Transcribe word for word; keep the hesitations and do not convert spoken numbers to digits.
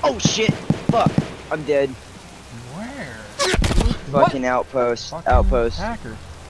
Oh shit! Fuck! I'm dead. Where? Fucking outpost. Fucking Outpost. hacker.